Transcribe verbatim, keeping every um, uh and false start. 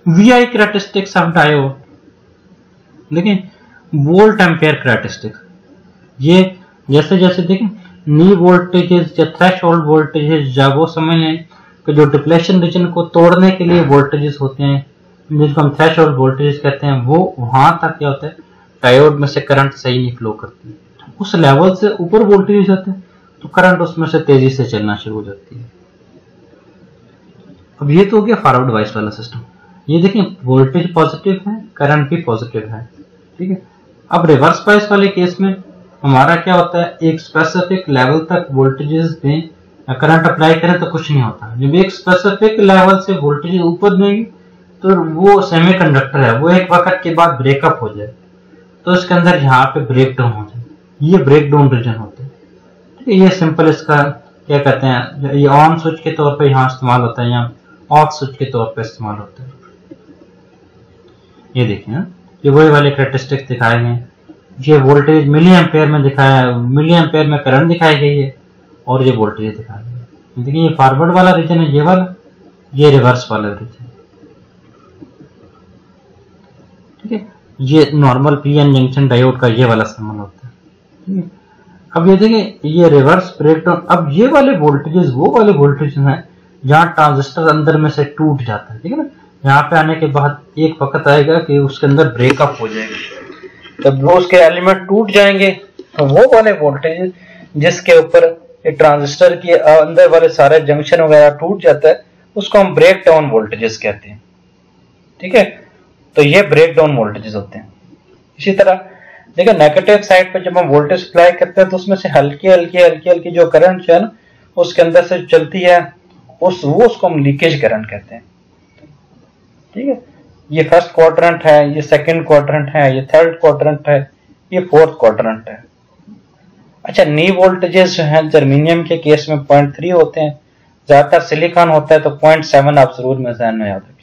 We I characteristics of diode, देखें volt ampere characteristics, ये जैसे जैसे देखें नी वोल्टेजेस या थ्रेशोल्ड वोल्टेजेस, या वो समझ लें कि जो डिप्लेशन रीजन को तोड़ने के लिए वोल्टेजेस होते हैं जिसको हम थ्रेशोल्ड वोल्टेजेस कहते हैं, वो वहां तक क्या होता है डायोड में से करंट सही नहीं फ्लो करती है। उस लेवल से ऊपर वोल्टेज जाते हैं तो करंट उसमें से तेजी से चलना शुरू हो जाती है। अब ये तो हो गया फॉरवर्ड बायस वाला सिस्टम। ये देखें वोल्टेज पॉजिटिव है, करंट भी पॉजिटिव है, ठीक है। अब रिवर्स बायस वाले केस में हमारा क्या होता है, एक स्पेसिफिक लेवल तक वोल्टेजेस दें या करंट अप्लाई करें तो कुछ नहीं होता। जब एक स्पेसिफिक लेवल से वोल्टेज ऊपर देंगे तो वो सेमीकंडक्टर है, वो एक वक्त के बाद ब्रेकअप हो जाए तो इसके अंदर यहाँ पे ब्रेक डाउन हो जाए, ये ब्रेक डाउन रीजन होते हैं, ठीक है। ये सिंपल इसका क्या कहते हैं, ये ऑन स्विच के तौर पे यहाँ इस्तेमाल होता है या ऑफ स्विच के तौर पे इस्तेमाल होता है। ये देखिए ये वही वाले कैरेक्टरिस्टिक्स दिखाए गए, ये वोल्टेज मिली एम्पेयर में दिखाया है, मिली एम्पेयर में करंट दिखाई गई है और ये वोल्टेज दिखाया गया है। देखिए ये फॉरवर्ड वाला रीजन है, ये वाला, ये रिवर्स वाला रीजन, ठीक है। ये normal P N junction diode का ये वाला सिंबल होता है, ठीक है। अब ये देखिए ये रिवर्स ब्रेकडाउन, अब ये वाले वोल्टेजेस वो वाले वोल्टेज हैं जहां ट्रांजिस्टर अंदर में से टूट जाता है, ठीक है ना। यहाँ पे आने के बाद एक वक्त आएगा कि उसके अंदर ब्रेकअप हो जाएगा, जब वो उसके एलिमेंट टूट जाएंगे तो वो वाले वोल्टेज जिसके ऊपर ट्रांजिस्टर के अंदर वाले सारे जंक्शन वगैरह टूट जाता है उसको हम ब्रेक डाउन वोल्टेजेस कहते हैं, ठीक है। तो ये ब्रेक डाउन वोल्टेजेस होते हैं। इसी तरह देखिए नेगेटिव साइड पे जब हम वोल्टेज अप्लाई करते हैं तो उसमें से हल्की हल्की हल्की हल्की जो करंट है ना उसके अंदर से चलती है, उस वो उसको हम लीकेज करंट कहते हैं, ठीक है। ये फर्स्ट क्वाड्रेंट है, ये सेकंड क्वाड्रेंट है, ये थर्ड क्वाड्रेंट है, ये फोर्थ क्वाड्रेंट है। अच्छा नी वोल्टेजेस जो है जर्मेनियम के केस में पॉइंट थ्री होते हैं, ज्यादातर सिलिकॉन होता है तो पॉइंट सेवन आप जरूर में ध्यान में याद रखें।